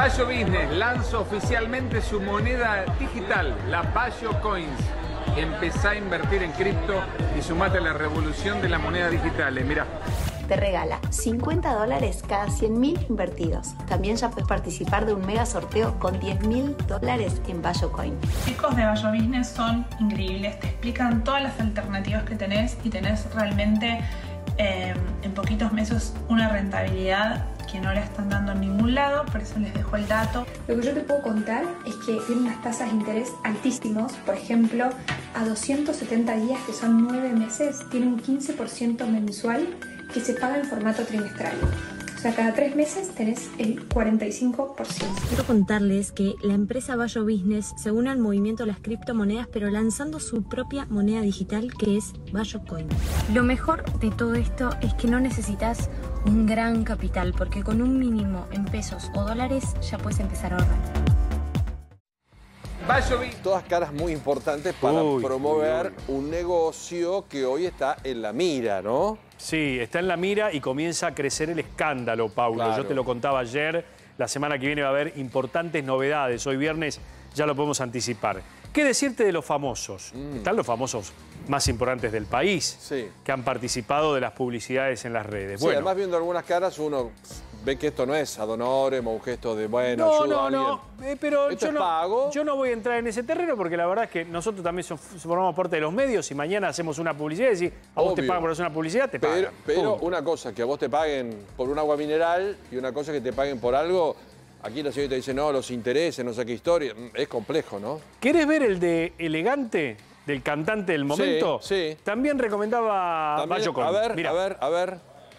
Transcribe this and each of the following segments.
Bayo Business lanza oficialmente su moneda digital, la Bayo Coins. Empezá a invertir en cripto y sumate a la revolución de la moneda digital. Mirá. Te regala $50 cada 100.000 invertidos. También ya puedes participar de un mega sorteo con $10.000 en Bayo Coin. Los chicos de Bayo Business son increíbles, te explican todas las alternativas que tenés y tenés realmente en poquitos meses una rentabilidad que no la están dando en ningún lado, por eso les dejo el dato. Lo que yo te puedo contar es que tienen unas tasas de interés altísimos. Por ejemplo, a 270 días, que son 9 meses, tiene un 15% mensual que se paga en formato trimestral. O sea, cada 3 meses tenés el 45%. Quiero contarles que la empresa Bayo Business se une al movimiento de las criptomonedas, pero lanzando su propia moneda digital, que es Bayo Coin. Lo mejor de todo esto es que no necesitas un gran capital, porque con un mínimo en pesos o dólares ya puedes empezar a ahorrar. Todas caras muy importantes para promover un negocio que hoy está en la mira, ¿no? Sí, está en la mira y comienza a crecer el escándalo, Paulo. Claro. Yo te lo contaba ayer, la semana que viene va a haber importantes novedades. Hoy viernes ya lo podemos anticipar. ¿Qué decirte de los famosos? Están los famosos más importantes del país, que han participado de las publicidades en las redes. Sí, bueno, además viendo algunas caras uno ve que esto no es ad honorem o un gesto de, bueno, no, ayuda a alguien. pero ¿Esto es pago? yo no voy a entrar en ese terreno porque la verdad es que nosotros también formamos parte de los medios y mañana hacemos una publicidad y decís, a vos te pagan por hacer una publicidad, te pagan. Pero una cosa, que a vos te paguen por un agua mineral y una cosa que te paguen por algo, aquí la señorita dice, no, los intereses, no sé qué historia, es complejo, ¿no? ¿Querés ver el de Elegante, del cantante del momento? Sí. También recomendaba Bayo Coin. A ver.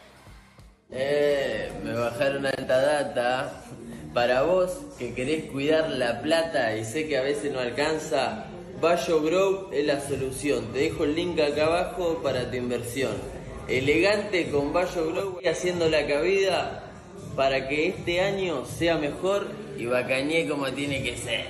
Me bajaron alta data. Para vos que querés cuidar la plata y sé que a veces no alcanza, Bayo Grow es la solución. Te dejo el link acá abajo para tu inversión. Elegante con Bayo Grow, haciendo la cabida para que este año sea mejor y bacañé como tiene que ser.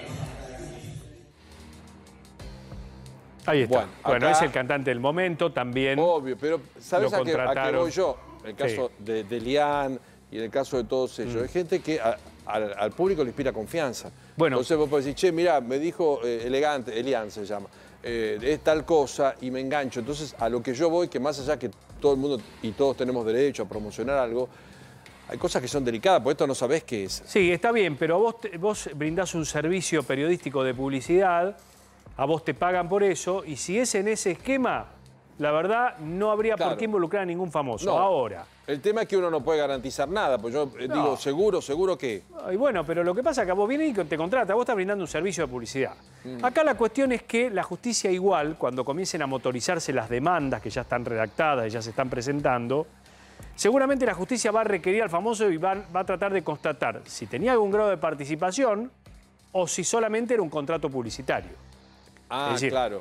Ahí está. Bueno, acá, es el cantante del momento también. Obvio, pero ¿sabes lo a qué voy yo? En el caso Sí. de Lian y en el caso de todos ellos. Hay gente que al público le inspira confianza. Bueno. Entonces vos podés decir, che, mirá, me dijo Elegante, Elian se llama, es tal cosa y me engancho. Entonces a lo que yo voy, que más allá que todo el mundo y todos tenemos derecho a promocionar algo, hay cosas que son delicadas, porque esto no sabés qué es. Sí, está bien, pero vos brindás un servicio periodístico de publicidad, a vos te pagan por eso, y si es en ese esquema, la verdad no habría por qué involucrar a ningún famoso. No. Ahora. El tema es que uno no puede garantizar nada, pues yo digo, seguro que... Y bueno, pero lo que pasa es que vos vienes y te contrata, vos estás brindando un servicio de publicidad. Acá la cuestión es que la justicia igual, cuando comiencen a motorizarse las demandas que ya están redactadas y ya se están presentando, seguramente la justicia va a requerir al famoso y va a tratar de constatar si tenía algún grado de participación o si solamente era un contrato publicitario. Ah, Es decir, claro.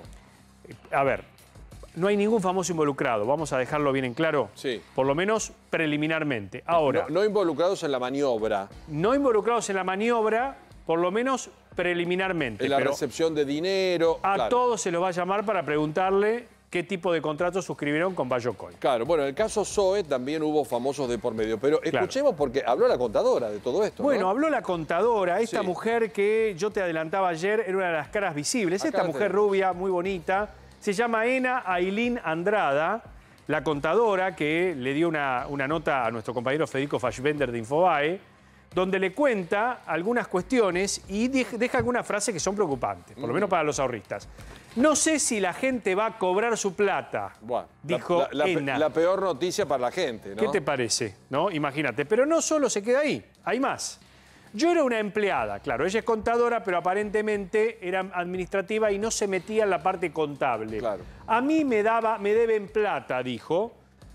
A ver, no hay ningún famoso involucrado, vamos a dejarlo bien en claro, por lo menos preliminarmente. Ahora, No involucrados en la maniobra. no involucrados en la maniobra, por lo menos preliminarmente. En la pero recepción de dinero. a todos se los va a llamar para preguntarle qué tipo de contrato suscribieron con Bayo Coin. Claro, bueno, en el caso Zoe también hubo famosos de por medio, pero escuchemos porque habló la contadora de todo esto, Bueno, ¿no? habló la contadora, esta mujer que yo te adelantaba ayer, era una de las caras visibles. Acá Esta la mujer tenemos. rubia, muy bonita, se llama Ena Ailín Andrada, la contadora que le dio una nota a nuestro compañero Federico Fassbender de Infobae, donde le cuenta algunas cuestiones y deja algunas frases que son preocupantes, por lo menos para los ahorristas. No sé si la gente va a cobrar su plata, dijo Ena. La peor noticia para la gente, ¿no? ¿Qué te parece? ¿No? Imagínate. Pero no solo se queda ahí, hay más. Yo era una empleada, claro, ella es contadora, pero aparentemente era administrativa y no se metía en la parte contable. Claro. A mí me deben plata, dijo.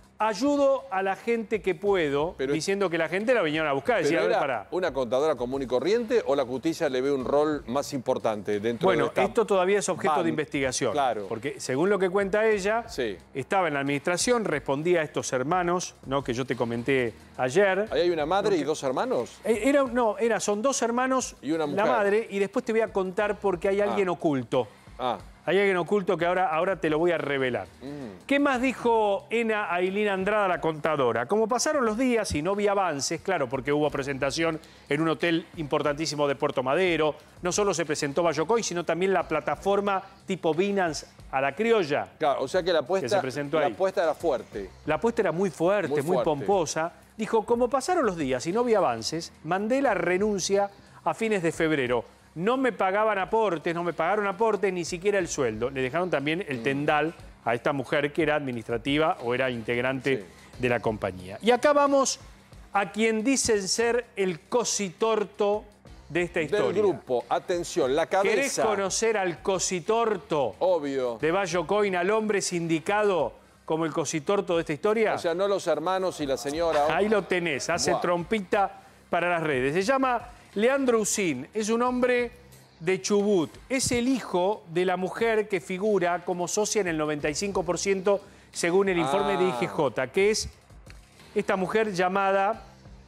Ayudo a la gente que puedo, diciendo que la gente la vinieron a buscar. Decía, ¿Pero a ver, era pará. una contadora común y corriente o la justicia le ve un rol más importante dentro de Bueno, esta esto todavía es objeto banda? de investigación. Claro. Porque según lo que cuenta ella, estaba en la administración, respondía a estos hermanos, ¿no?, que yo te comenté ayer. ¿Ahí hay una madre y dos hermanos? Son dos hermanos, y una mujer. la madre, y después te voy a contar porque hay alguien oculto. Ah. Hay alguien oculto que ahora te lo voy a revelar. ¿Qué más dijo Ena Ailín Andrada, la contadora? Como pasaron los días y no vi avances, claro, porque hubo presentación en un hotel importantísimo de Puerto Madero, no solo se presentó Bayo Coins, sino también la plataforma tipo Binance a la criolla. Claro, o sea que la apuesta era fuerte. La apuesta era muy fuerte, muy pomposa. Dijo, como pasaron los días y no vi avances, mandé la renuncia a fines de febrero. No me pagaban aportes, no me pagaron aportes, ni siquiera el sueldo. Le dejaron también el tendal a esta mujer que era administrativa o era integrante de la compañía. Y acá vamos a quien dicen ser el cositorto de esta historia. Del grupo, atención, la cabeza. ¿Querés conocer al cositorto? Obvio. De Bayo Coin, al hombre sindicado como el cositorto de esta historia. O sea, no los hermanos y la señora. Ahí lo tenés, hace trompita para las redes. Se llama Leandro Usín, es un hombre de Chubut. Es el hijo de la mujer que figura como socia en el 95% según el informe de IGJ, que es esta mujer llamada,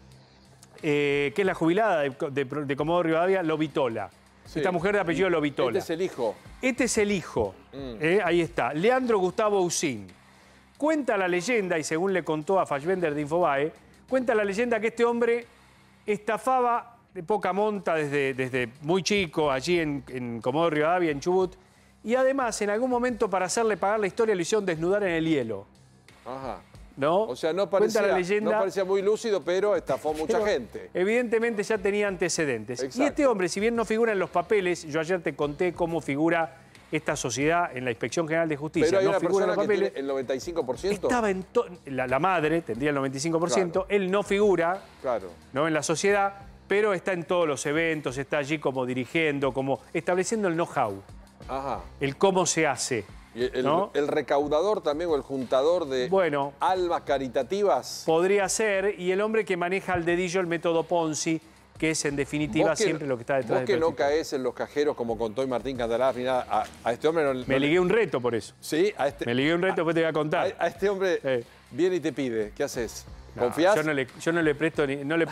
que es la jubilada de Comodoro Rivadavia, Lovitola. Sí. Esta mujer de apellido Lovitola. Este es el hijo. Este es el hijo. Ahí está. Leandro Gustavo Usín. Cuenta la leyenda, y según le contó a Fassbender de Infobae, cuenta la leyenda que este hombre estafaba de poca monta desde muy chico, allí en Comodoro Rivadavia, en Chubut, y además en algún momento para hacerle pagar la historia lo hicieron desnudar en el hielo. Ajá. ¿No? O sea, no parecía muy lúcido, pero estafó mucha gente. Evidentemente ya tenía antecedentes. Exacto. Y este hombre, si bien no figura en los papeles, yo ayer te conté cómo figura esta sociedad en la Inspección General de Justicia. Pero hay no una figura persona en los papeles, que tiene el 95%. Estaba en la madre tendría el 95%, claro. Él no figura ¿no? en la sociedad, pero está en todos los eventos, está allí como dirigiendo, como estableciendo el know-how, el cómo se hace. ¿Y el recaudador también o el juntador de almas caritativas? Podría ser, y el hombre que maneja al dedillo el método Ponzi, que es en definitiva siempre lo que está detrás de todo. Vos que no caes en los cajeros como contó Martín Candelaf ni nada, a este hombre Me ligué un reto por eso. Sí, me ligué un reto, después te voy a contar. A este hombre viene y te pide, ¿qué haces? ¿Confías? Yo no le presto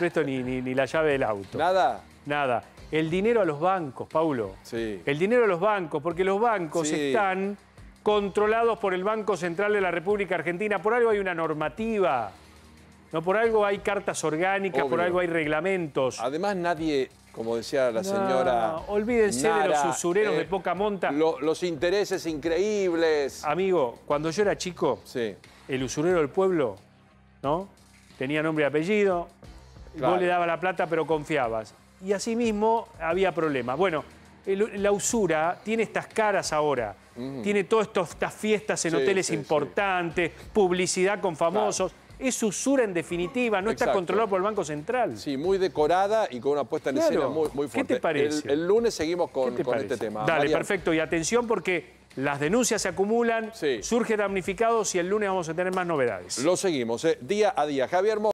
ni la llave del auto. ¿Nada? Nada. El dinero a los bancos, Paulo. Sí. El dinero a los bancos, porque los bancos están controlados por el Banco Central de la República Argentina. Por algo hay una normativa, ¿no? Por algo hay cartas orgánicas, por algo hay reglamentos. Además nadie, como decía la señora olvídense de los usureros de poca monta. Los intereses increíbles. Amigo, cuando yo era chico, el usurero del pueblo, ¿no? Tenía nombre y apellido, vos le dabas la plata pero confiabas. Y así mismo había problemas. Bueno, la usura tiene estas caras ahora. Tiene todas estas fiestas en hoteles importantes, publicidad con famosos. Es usura en definitiva, no está controlado por el Banco Central. Sí, muy decorada y con una puesta en escena muy fuerte. ¿Qué te parece? El lunes seguimos con este tema. Dale, perfecto. Y atención porque las denuncias se acumulan, surgen damnificados y el lunes vamos a tener más novedades. Lo seguimos, día a día. Javier